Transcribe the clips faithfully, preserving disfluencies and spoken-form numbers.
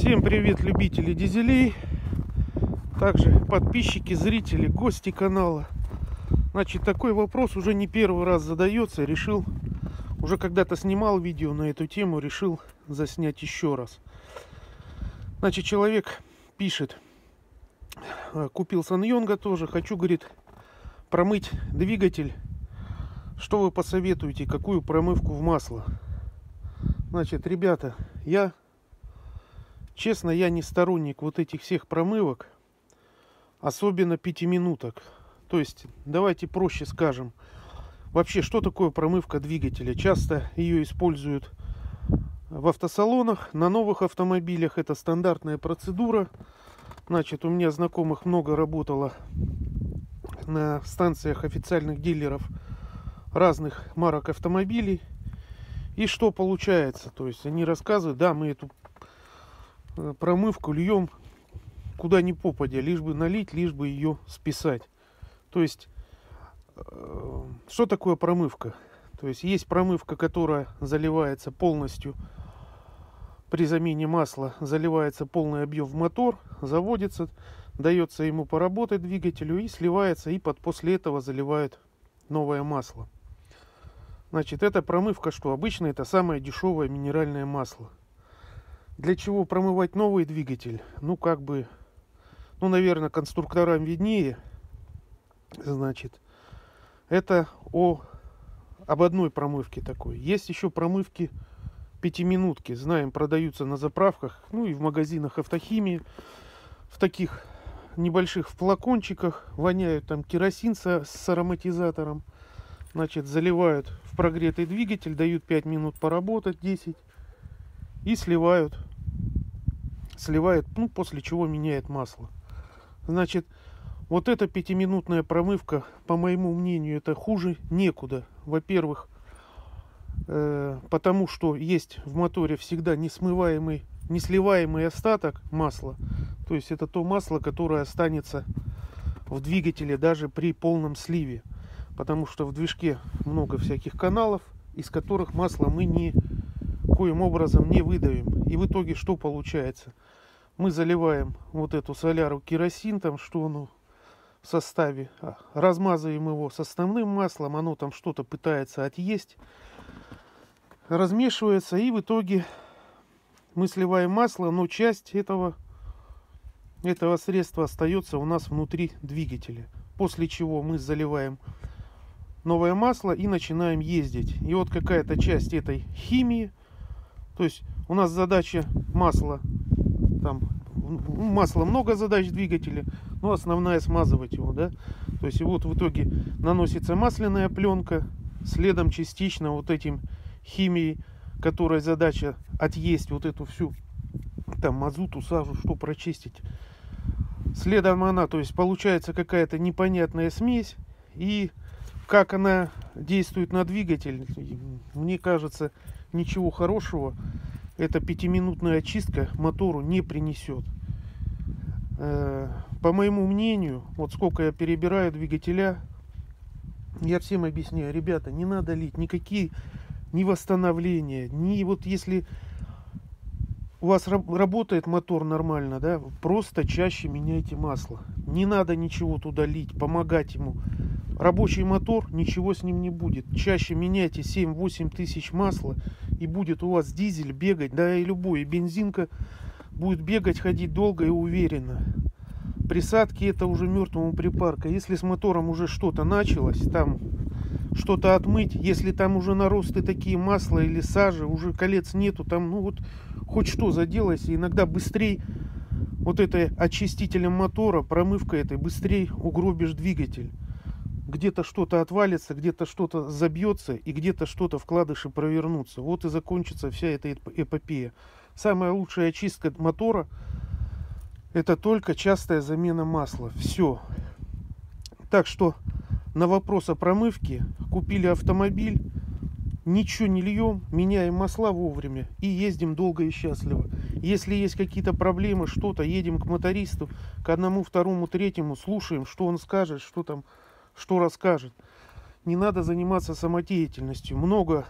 Всем привет, любители дизелей, также подписчики, зрители, гости канала. Значит, такой вопрос уже не первый раз задается. Решил, уже когда-то снимал видео на эту тему, решил заснять еще раз. Значит, человек пишет: купил Саньонга тоже, хочу, говорит, промыть двигатель. Что вы посоветуете, какую промывку в масло? Значит, ребята, я честно, я не сторонник вот этих всех промывок, особенно пятиминуток. То есть, давайте проще скажем. Вообще, что такое промывка двигателя? Часто ее используют в автосалонах, на новых автомобилях. Это стандартная процедура. Значит, у меня знакомых много работало на станциях официальных дилеров разных марок автомобилей. И что получается? То есть, они рассказывают, да, мы эту промывку льем куда ни попадя, лишь бы налить, лишь бы ее списать. То есть, э, что такое промывка? То есть, есть промывка, которая заливается полностью при замене масла, заливается полный объем в мотор, заводится, дается ему поработать двигателю и сливается, и под, после этого заливают новое масло. Значит, эта промывка, что обычно это самое дешевое минеральное масло. Для чего промывать новый двигатель? Ну, как бы, ну, наверное, конструкторам виднее. Значит, это о, об одной промывке такой. Есть еще промывки пятиминутки. Знаем, продаются на заправках, ну и в магазинах автохимии. В таких небольших флакончиках. Воняют там керосин с, с ароматизатором. Значит, заливают в прогретый двигатель, дают пять минут поработать, десять. И сливают. Сливают, ну, после чего меняет масло. Значит, вот эта пятиминутная промывка, по моему мнению, это хуже некуда. Во-первых, э, потому что есть в моторе всегда несмываемый, несливаемый остаток масла. То есть это то масло, которое останется в двигателе даже при полном сливе. Потому что в движке много всяких каналов, из которых масло мы ни коим образом не выдавим. И в итоге что получается? Мы заливаем вот эту соляру керосин, там что оно в составе, размазываем его с основным маслом, оно там что-то пытается отъесть, размешивается, и в итоге мы сливаем масло, но часть этого, этого средства остается у нас внутри двигателя. После чего мы заливаем новое масло и начинаем ездить. И вот какая-то часть этой химии, то есть у нас задача масла, там масла много задач в двигателе, но основная смазывать его, да. То есть и вот в итоге наносится масляная пленка, следом частично вот этим химией, которая задача отъесть вот эту всю там мазуту, сажу, что прочистить. Следом она, то есть получается какая-то непонятная смесь, и как она действует на двигатель, мне кажется, ничего хорошего эта пятиминутная очистка мотору не принесет. По моему мнению, вот сколько я перебираю двигателя, я всем объясняю: ребята, не надо лить никакие ни восстановления, ни вот если у вас работает мотор нормально, да, просто чаще меняйте масло. Не надо ничего туда лить, помогать ему. Рабочий мотор, ничего с ним не будет. Чаще меняйте семь-восемь тысяч масла, и будет у вас дизель бегать, да и любой, и бензинка будет бегать, ходить долго и уверенно. Присадки это уже мертвому припарка. Если с мотором уже что-то началось, там что-то отмыть, если там уже наросты такие масла или сажи, уже колец нету, там, ну вот, хоть что заделайся, иногда быстрее вот этой очистителем мотора, промывкой этой, быстрее угробишь двигатель. Где-то что-то отвалится, где-то что-то забьется, и где-то что-то вкладыши провернутся. Вот и закончится вся эта эпопея. Самая лучшая очистка мотора — это только частая замена масла. Все. Так что на вопрос о промывке: купили автомобиль, ничего не льем, меняем масла вовремя и ездим долго и счастливо. Если есть какие-то проблемы, что-то, едем к мотористу, к одному, второму, третьему, слушаем, что он скажет, что там, что расскажет. Не надо заниматься самодеятельностью. Много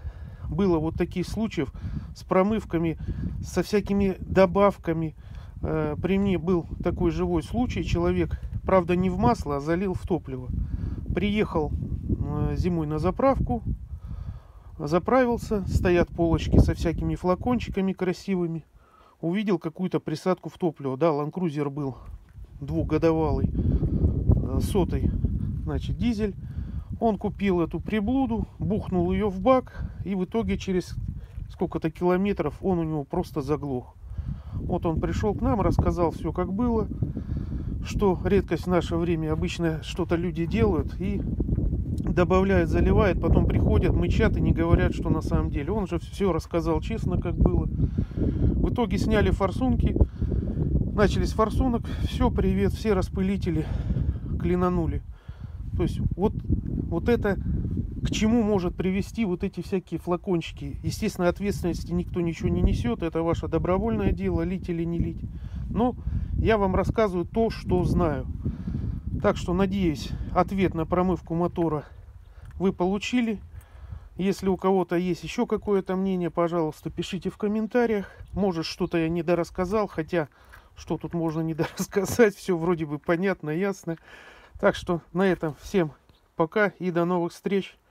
было вот таких случаев с промывками, со всякими добавками. Э, при мне был такой живой случай. Человек, правда, не в масло, а залил в топливо. Приехал э, зимой на заправку, заправился, стоят полочки со всякими флакончиками красивыми. Увидел какую-то присадку в топливо. Да, Land Cruiser был двухгодовалый, э, сотый, значит, дизель. Он купил эту приблуду, бухнул ее в бак, и в итоге через сколько-то километров он у него просто заглох. Вот он пришел к нам, рассказал все, как было, что редкость в наше время. Обычно что-то люди делают и добавляют, заливают, потом приходят, мычат и не говорят, что на самом деле. Он же все рассказал честно, как было. В итоге сняли форсунки, начали с форсунок, все, привет, все распылители клинанули. То есть вот, вот это к чему может привести вот эти всякие флакончики. Естественно, ответственности никто ничего не несет, это ваше добровольное дело, лить или не лить. Но я вам рассказываю то, что знаю. Так что, надеюсь, ответ на промывку мотора вы получили. Если у кого-то есть еще какое-то мнение, пожалуйста, пишите в комментариях. Может, что-то я недорассказал, хотя что тут можно недорассказать, все вроде бы понятно, ясно. Так что на этом всем пока и до новых встреч.